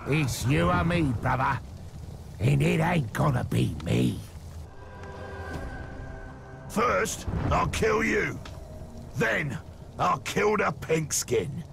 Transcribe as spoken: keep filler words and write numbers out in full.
It's you or me, brother. And it ain't gonna be me. First, I'll kill you. Then, I'll kill the pink skin.